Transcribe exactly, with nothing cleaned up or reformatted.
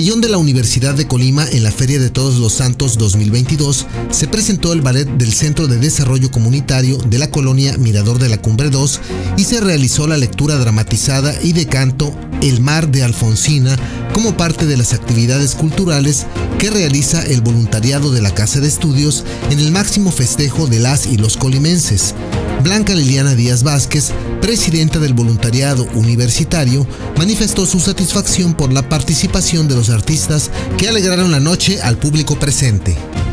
pabellón de la Universidad de Colima, en la Feria de Todos los Santos dos mil veintidós, se presentó el ballet del Centro de Desarrollo Comunitario de la colonia Mirador de la Cumbre dos y se realizó la lectura dramatizada y de canto El Mar de Alfonsina como parte de las actividades culturales que realiza el voluntariado de la Casa de Estudios en el máximo festejo de las y los colimenses. Blanca Liliana Díaz Vázquez, presidenta del voluntariado universitario, manifestó su satisfacción por la participación de los artistas que alegraron la noche al público presente.